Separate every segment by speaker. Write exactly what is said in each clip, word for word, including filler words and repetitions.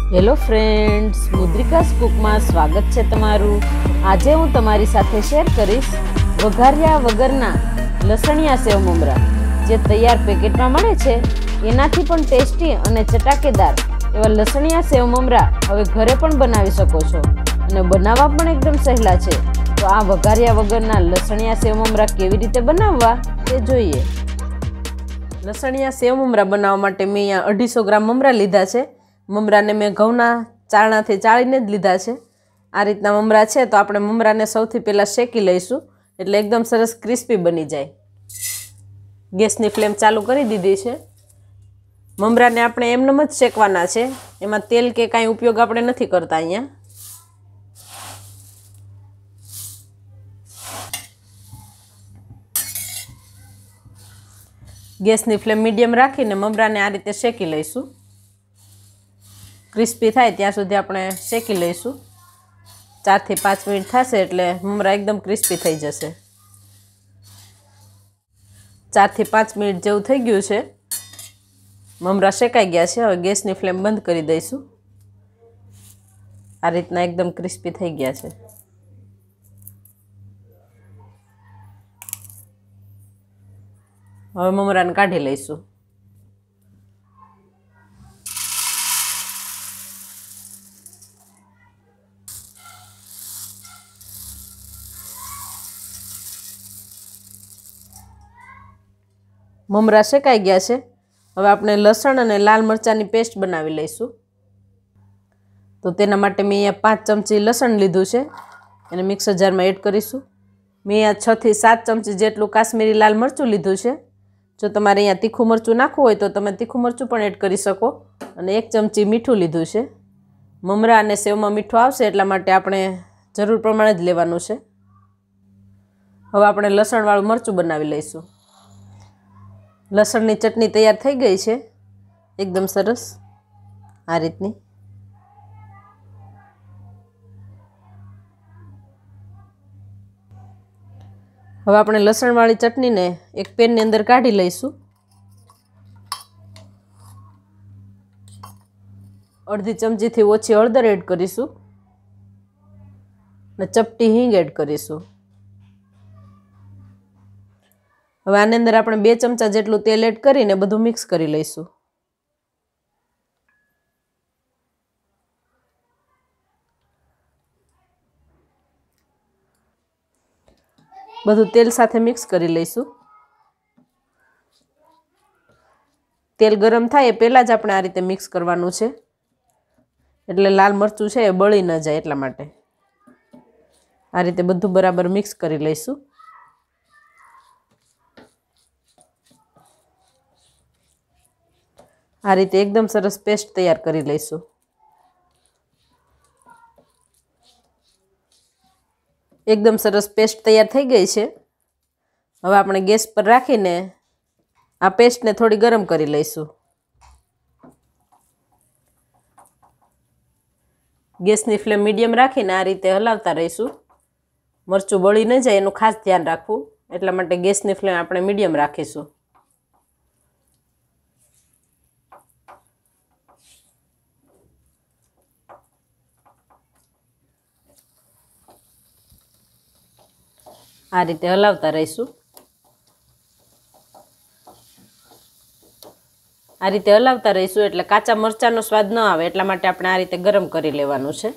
Speaker 1: Hello friends, મુદ્રિકાસ કુકમાં સ્વાગત છે તમારું। આજે હું તમારી સાથે શેર કરીશ વઘાર્યા વગરના લસણિયા સેવ મમરા, જે તૈયાર પેકેટમાં મળે છે એનાથી પણ ટેસ્ટી અને ચટાકેદાર એવા લસણિયા સેવ મમરા હવે ઘરે પણ બનાવી શકો છો અને બનાવવા પણ એકદમ સહેલા છે। તો આ વઘાર્યા વગરના લસણિયા સેવ મમરા કેવી રીતે બનાવવા તે જોઈએ। લસણિયા સેવ મમરા બનાવવા માટે મેં અહીંયા અઢીસો ગ્રામ મમરા લીધા છે। મમરાને મેં ઘઉંના ચાળણાથી ચાળીને જ લીધા છે। આ રીતના મમરા છે તો આપણે મમરાને સૌથી પહેલાં શેકી લઈશું, એટલે એકદમ સરસ ક્રિસ્પી બની જાય। ગેસની ફ્લેમ ચાલુ કરી દીધી છે। મમરાને આપણે એમનેમ જ શેકવાના છે, એમાં તેલ કે કાંઈ ઉપયોગ આપણે નથી કરતા। અહીંયા ગેસની ફ્લેમ મીડિયમ રાખીને મમરાને આ રીતે શેકી લઈશું। ક્રિસ્પી થાય ત્યાં સુધી આપણે શેકી લઈશું। ચારથી પાંચ મિનિટ થશે એટલે મમરા એકદમ ક્રિસ્પી થઈ જશે। ચારથી પાંચ મિનિટ જેવું થઈ ગયું છે, મમરા શેકાઈ ગયા છે। હવે ગેસની ફ્લેમ બંધ કરી દઈશું। આ રીતના એકદમ ક્રિસ્પી થઈ ગયા છે। હવે મમરાને કાઢી લઈશું। મમરા શેકાઈ ગયા છે। હવે આપણે લસણ અને લાલ મરચાંની પેસ્ટ બનાવી લઈશું। તો તેના માટે મેં અહીંયા પાંચ ચમચી લસણ લીધું છે, એને મિક્સર જારમાં એડ કરીશું। મેં અહીંયા છ થી સાત ચમચી જેટલું કાશ્મીરી લાલ મરચું લીધું છે। જો તમારે અહીંયા તીખું મરચું નાખવું હોય તો તમે તીખું મરચું પણ એડ કરી શકો। અને એક ચમચી મીઠું લીધું છે। મમરા અને સેવમાં મીઠું આવશે એટલા માટે આપણે જરૂર પ્રમાણે જ લેવાનું છે। હવે આપણે લસણવાળું મરચું બનાવી લઈશું। લસણની ચટણી તૈયાર થઈ ગઈ છે, એકદમ સરસ આ રીતની। હવે આપણે લસણવાળી ચટણીને એક પેનની અંદર કાઢી લઈશું। અડધી ચમચીથી ઓછી હળદર એડ કરીશું અને ચપટી હિંગ એડ કરીશું। હવે આની અંદર આપણે બે ચમચા જેટલું તેલ એડ કરીને બધું મિક્સ કરી લઈશું। બધું તેલ સાથે મિક્સ કરી લઈશું। તેલ ગરમ થાય એ પહેલાં જ આપણે આ રીતે મિક્સ કરવાનું છે, એટલે લાલ મરચું છે એ બળી ન જાય એટલા માટે આ રીતે બધું બરાબર મિક્સ કરી લઈશું। આ રીતે એકદમ સરસ પેસ્ટ તૈયાર કરી લઈશું। એકદમ સરસ પેસ્ટ તૈયાર થઈ ગઈ છે। હવે આપણે ગેસ પર રાખીને આ પેસ્ટને થોડી ગરમ કરી લઈશું। ગેસની ફ્લેમ મીડિયમ રાખીને આ રીતે હલાવતા રહીશું। મરચું બળી ન જાય એનું ખાસ ધ્યાન રાખવું, એટલા માટે ગેસની ફ્લેમ આપણે મીડિયમ રાખીશું। આ રીતે હલાવતા રહીશું। આ રીતે હલાવતા રહીશું એટલે કાચા મરચાંનો સ્વાદ ન આવે, એટલા માટે આપણે આ રીતે ગરમ કરી લેવાનું છે।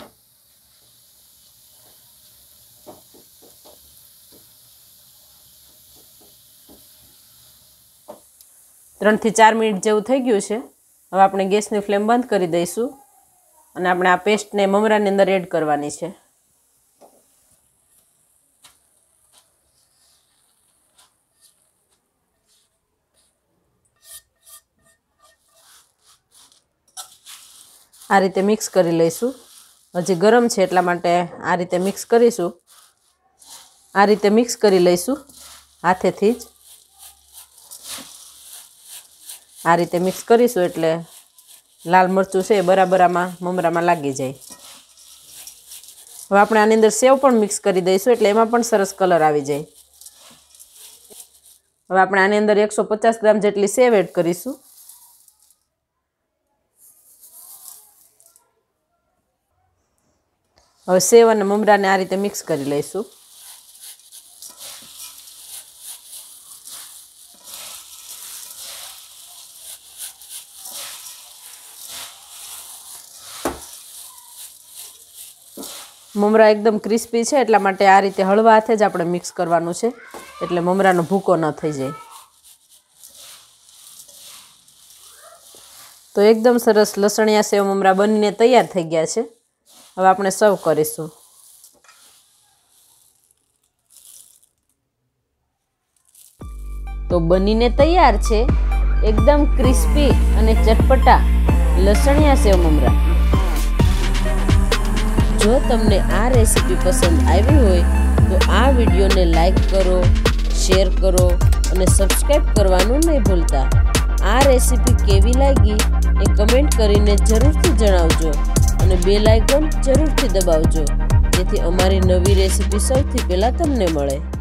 Speaker 1: ત્રણથી ચાર મિનિટ જેવું થઈ ગયું છે। હવે આપણે ગેસની ફ્લેમ બંધ કરી દઈશું અને આપણે આ પેસ્ટને મમરાની અંદર એડ કરવાની છે। આ રીતે મિક્સ કરી લઈશું। હજી ગરમ છે એટલા માટે આ રીતે મિક્સ કરીશું। આ રીતે મિક્સ કરી લઈશું હાથેથી જ। આ રીતે મિક્સ કરીશું એટલે લાલ મરચું છે એ બરાબર આમાં મમરામાં લાગી જાય। હવે આપણે આની અંદર સેવ પણ મિક્સ કરી દઈશું એટલે એમાં પણ સરસ કલર આવી જાય। હવે આપણે આની અંદર એકસો પચાસ ગ્રામ જેટલી સેવ એડ કરીશું। હવે સેવ અને મમરાને આ રીતે મિક્સ કરી લઈશું. મમરા એકદમ ક્રિસ્પી છે એટલા માટે આ રીતે હળવા હાથે જ આપણે મિક્સ કરવાનું છે, એટલે મમરાનો ભૂકો ન થઈ જાય. તો એકદમ સરસ લસણિયા સેવ મમરા બનીને તૈયાર થઈ ગયા છે. હવે આપણે સર્વ કરીશું. તો બનીને તૈયાર છે એકદમ ક્રિસ્પી અને ચટપટા લસણિયા સેવ મમરા. જો તમને આ રેસીપી પસંદ આવી હોય તો આ વિડીયોને લાઈક કરો, શેર કરો અને સબસ્ક્રાઈબ કરવાનું નહીં ભૂલતા. આ રેસીપી કેવી લાગી એ કમેન્ટ કરીને જરૂરથી જણાવજો અને બેલ આઇકોન જરૂરથી દબાવજો, જેથી અમારી નવી રેસીપી સૌથી પહેલાં તમને મળે.